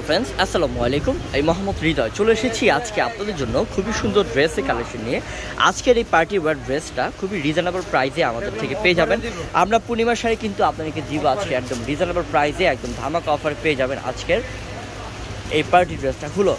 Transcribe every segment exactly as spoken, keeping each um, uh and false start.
Friends, আসসালামু আলাইকুম। আমি মোহাম্মদ হৃদয় চলে এসেছি আজকে আপনাদের জন্য খুবই সুন্দর ড্রেসের কালেকশন নিয়ে। আজকের এই পার্টি ওয়্যার ড্রেসটা খুবই রিজনেবল প্রাইসে আমাদের থেকে পেয়ে যাবেন। আমরা পূর্ণিমা শাড়ি কিন্তু আপনাদেরকে দিব আজকে একদম রিজনেবল প্রাইসে, একদম ধামাকা অফারে পেয়ে যাবেন আজকের এই পার্টি ড্রেসটা। হলো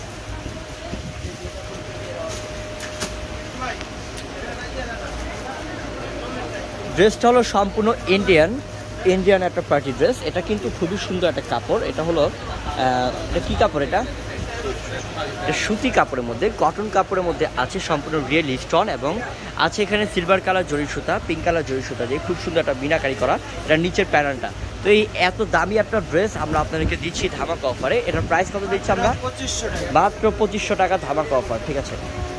ড্রেসটা হলো সম্পূর্ণ ইন্ডিয়ান ইন্ডিয়ান একটা পার্টি ড্রেস। এটা কিন্তু খুবই সুন্দর একটা কাপড়। এটা হলো এটা কী কাপড়? এটা সুতি কাপড়ের মধ্যে, কটন কাপড়ের মধ্যে আছে সম্পূর্ণ রিয়েল স্টোন এবং আছে এখানে সিলভার কালার জরি সুতা, পিঙ্ক কালার জরি সুতা দিয়ে খুব সুন্দর একটা মিনাকারি করা এটা নিচের প্যানেলটা। তো এই এত দামি একটা ড্রেস আমরা আপনাদেরকে দিচ্ছি ধামাকা অফারে। এটার প্রাইস কত দিচ্ছি আমরা? মাত্র পঁচিশশো টাকা ধামাকা অফার। ঠিক আছে,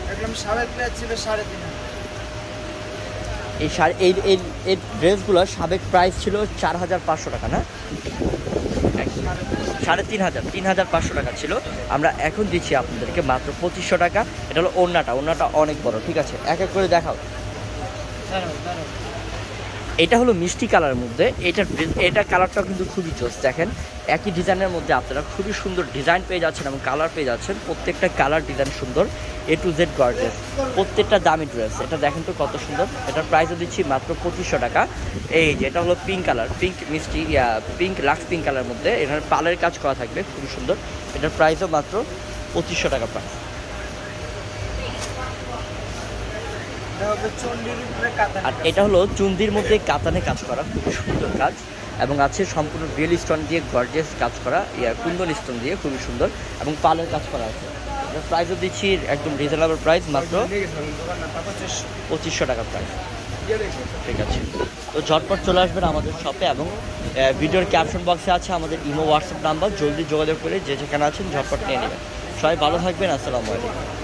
এই শাড়ি এই এই ড্রেসগুলোর সাবেক প্রাইস ছিল চার হাজার পাঁচশো টাকা, না সাড়ে তিন হাজার তিন হাজার পাঁচশো টাকা ছিল। আমরা এখন দিচ্ছি আপনাদেরকে মাত্র পঁচিশশো টাকা। এটা হলো ওড়নাটা, ওড়নাটা অনেক বড়। ঠিক আছে, এক এক করে দেখাও। এটা হলো মিষ্টি কালারের মধ্যে, এটা এটা কালারটাও কিন্তু খুবই জোস। দেখেন একই ডিজাইনের মধ্যে আপনারা খুবই সুন্দর ডিজাইন পেয়ে যাচ্ছেন এবং কালার পেয়ে যাচ্ছেন। প্রত্যেকটা কালার ডিজাইন সুন্দর, এ টু জেড গর্জিয়াস, প্রত্যেকটা দামি ড্রেস। এটা দেখেন তো কত সুন্দর। এটার প্রাইসও দিচ্ছি মাত্র পঁচিশশো টাকা। এই যে এটা হলো পিঙ্ক কালার, পিঙ্ক মিষ্টি পিঙ্ক লাক্স পিঙ্ক কালারের মধ্যে এখানে পালের কাজ করা থাকবে, খুবই সুন্দর। এটার প্রাইসও মাত্র পঁচিশশো টাকা প্রাইস। আর এটা হলো চুন্দির মধ্যে কাতানে কাজ করা, খুবই সুন্দর কাজ এবং আছে সম্পূর্ণ রিয়েল স্টোন দিয়ে গর্জিয়াস কাজ করা, ইয়া কুন্দন স্টোন দিয়ে খুবই সুন্দর এবং পালের কাজ করা আছে। এটার প্রাইসও দিচ্ছি একদম রিজনেবল প্রাইস, মাত্র পঁচিশশো টাকা প্রাইস। ঠিক আছে, তো ঝটপট চলে আসবেন আমাদের শপে এবং ভিডিওর ক্যাপশন বক্সে আছে আমাদের ইমো হোয়াটসঅ্যাপ নাম্বার, জলদি যোগাযোগ করে যে যেখানে আছেন ঝটপট নিয়ে নেবেন। সবাই ভালো থাকবেন, আসসালামু আলাইকুম।